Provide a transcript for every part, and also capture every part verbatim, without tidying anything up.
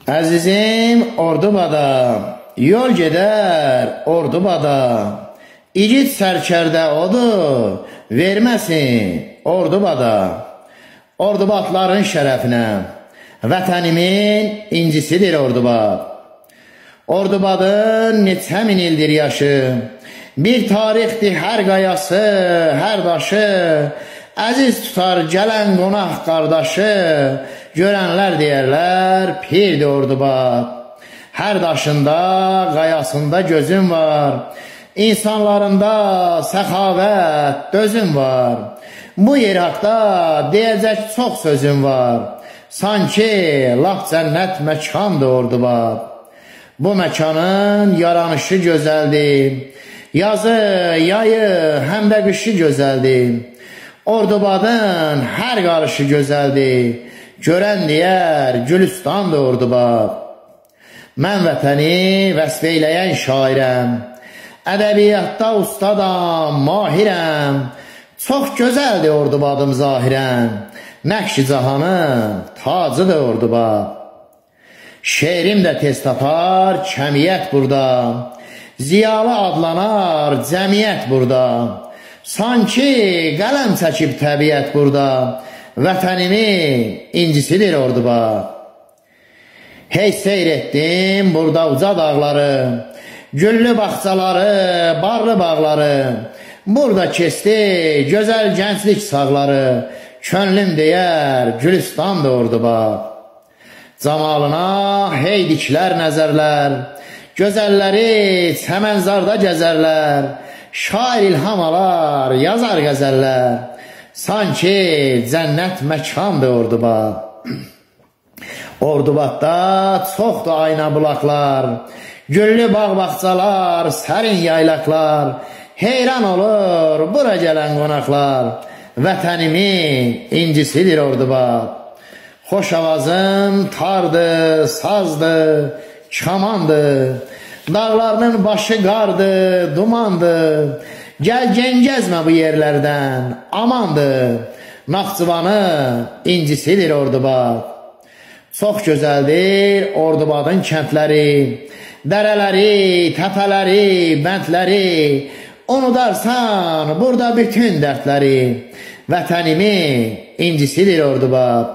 Əzizim Ordubada, yol gedər Ordubada, İgid sərkərdə odur, verməsin Ordubada. Ordubadların şərəfinə, vətənimin incisidir Ordubad. Ordubadın neçə min ildir yaşı, bir tarixdir hər qayası, hər daşı, əziz tutar gələn qonaq qardaşı, görənlər deyərlər, pirdir Ordubad. Hər daşında, qayasında gözüm var, insanlarında səxavət, dözüm var. Bu yer haqda deyəcək çox sözüm var, sanki laf cənnət məkandır Ordubad. Bu məkanın yaranışı gözəldir, yazı, yayı, həm də qışı gözəldir. Ordubadın hər qarışı gözəldir, görən deyər, Gülüstandır Ordubad. Mən vətəni vəsf eyləyən şairəm, ədəbiyyatda ustadam, mahirəm. Çox gözəldir Ordubadım zahirəm, nəqş-i cahanın tacıdır Ordubad. Şeirim də tez tapar kəmiyyət burada, ziyalı adlanar cəmiyyət burada. Sanki qələm çəkib təbiyyət burada, vətənimin incisidir Ordubad. Hey seyr etdim burada uca dağları, güllü bağçaları, barlı bağları. Burada keçdi gözəl gənclik çağları, könlüm deyər Gülüstandır Ordubad. Camalına hey diklər nəzərlər, gözəlləri çəmənzarda gəzərlər. Şair ilham alar, yazar qəzəllər, sanki cənnət məkandır Ordubad. Ordubadda çoxdur ayna bulaqlar, güllü bağ-bağçalar, sərin yaylaqlar. Heyran olur bura gələn qonaqlar, vətənimin incisidir Ordubad. Xoş avazım tardı, sazdı, kamandı, dağlarının başı qardı, dumandı. Gəl gəngəzmə bu yerlərdən, amandı. Naxçıvanı incisidir Ordubad. Çox gözəldir Ordubadın kəndləri, dərələri, təpələri, bəndləri. Unudarsan burada bütün dərdləri, vətənimin incisidir Ordubad.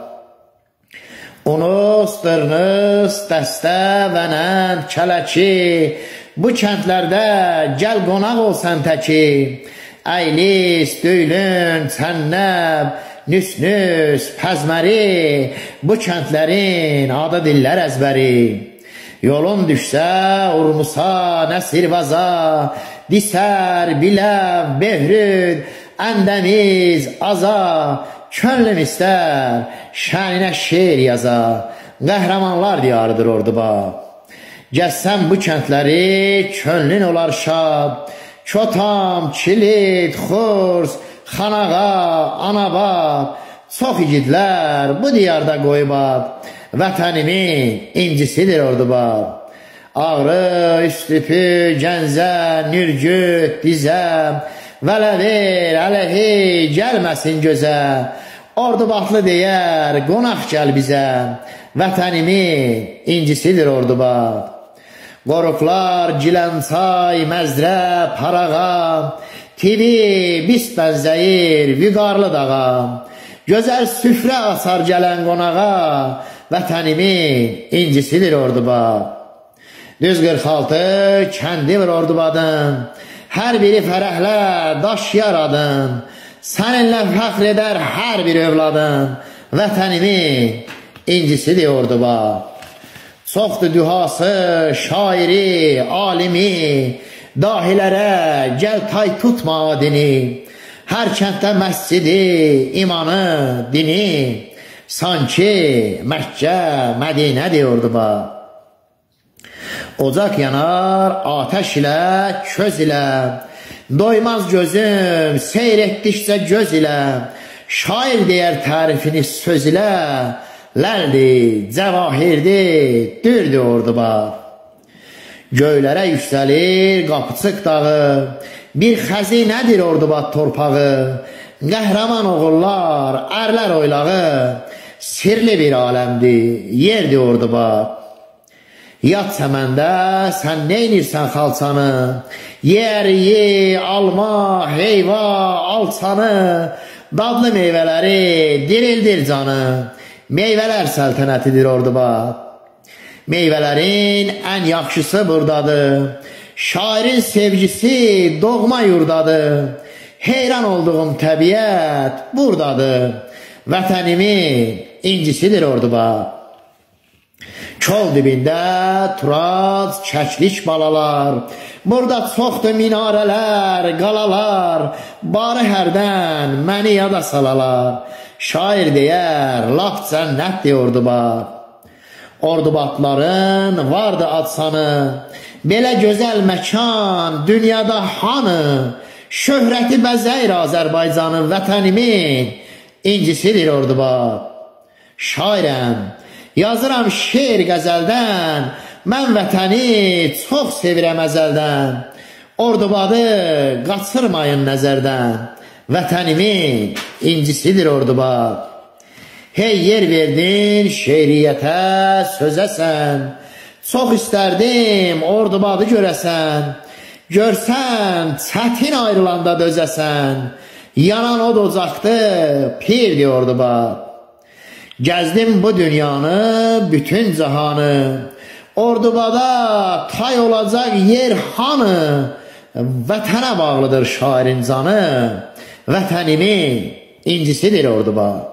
Unus, dırnız, dəstə, vənən, kələki, bu kəndlərdə gəl qonaq olsan təki. Əylis, döylün, çənnəb, nüs-nüs, pəzməri, bu kəndlərin adı dillər əzbəri. Yolun düşsə, urmusa, nəsirvaza, disər, biləv, behrüd, əndəmiz, aza. Könlüm istər, şəninə şeir yaza, qəhrəmanlar diyarıdır Ordubad. Gəzsən bu kəndləri, könlün olar şad, Çotam, Kilit, Xurs, Xanağa, Anabad. Çox igidlər bu diyarda qoyubad, vətənimin incisidir Ordubad. Ağrı, Üstüpü, Gəncə, Nürgüt, Dizə, Vələver, Ələhi gəlməsin gözə. Ordubadlı deyər, qonaq gəl bizə, vətənimin incisidir Ordubad. Qoruqlar, Gilənsay, Məzdrə, Parağa, Tivi, bis bənzəyir, Vüqarlı dağa. Gözəl süfrə asar gələn qonağa, vətənimin incisidir Ordubad. Düz qırx altı kəndi var Ordubadın, hər biri fərəhlə daşıyar adın. Səninlə fəxr edər hər bir övladın, vətənimin incisidir Ordubad. Çoxdur dühası, şairi, alimi, dahilərə gəl tay tutma adini. Hər kənddə məscidi, imanı, dini, sanki Məkkə, Mədinədir Ordubad. Ocaq yanar, atəş ilə, köz ilə, doymaz gözüm, seyr etdikcə göz ilə. Şair deyər tərifini söz ilə, ləldir, cəvahirdir, dürdür Ordubad. Göylərə yüksəlir qapıçıq dağı, bir xəzinədir Ordubad torpağı. Qəhrəman oğullar, ərlər oylağı, sirli bir aləmdir, yerdir Ordubad. Yat səməndə sən neynirsən xalçanı, yeriyi, alma, heyva, alçanı, dadlı meyvələri dirildir canı, meyvələr səltənətidir Ordubad. Meyvələrin ən yaxşısı buradadır, şairin sevgisi doğma yurdadır, heyran olduğum təbiət buradadır, vətənimin incisidir Ordubad. Çol dibində turac, çəklik balalar, burada çoxdur minarələr, qalalar, barı hərdən məni yada salalar, şair deyər, lap cənnətdir Ordubad. Ordubadların vardı adsanı, belə gözəl məkan dünyada hanı, şöhrəti bəzəyir Azərbaycanın, vətənimin incisidir Ordubad. Şairəm, yazıram şeir qəzəldən, mən vətəni çox sevirəm əzəldən, Ordubadı qaçırmayın nəzərdən, vətənimin incisidir Ordubad. Hey yer verdin şeiriyyətə, sözəsən, çox istərdim Ordubadı görəsən, görsən çətin ayrılanda dözəsən, yanan od ocaqdı, pirdi Ordubad. Gəzdim bu dünyanı, bütün cahanı, Ordubada tay olacaq yer hanı, vətənə bağlıdır şairin canı, vətənimin incisidir Ordubad.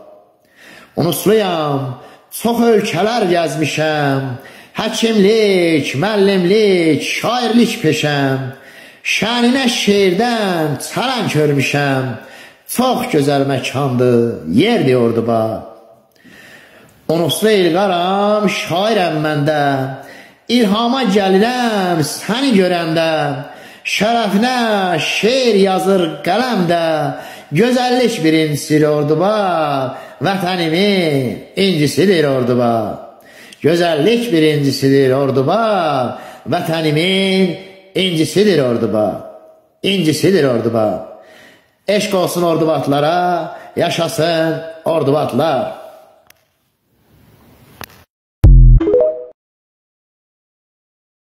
Unusluyam, çox ölkələr gəzmişəm, həkimlik, müəllimlik, şairlik peşəm, şəninə şeirdən çələn görmüşəm, çox gözəl məkandır, yerdir Ordubad. Unuslu ilqaram, şairəm məndə, ilhama gəlirəm səni görəndə, şərəfinə şeir yazır qələmdə, gözəllik birincisidir Ordubad, vətənimin incisidir Ordubad. Gözəllik birincisidir Ordubad, vətənimin incisidir Ordubad. İncisidir Ordubad. Eşq olsun Ordubadlara, yaşasın Ordubadlar.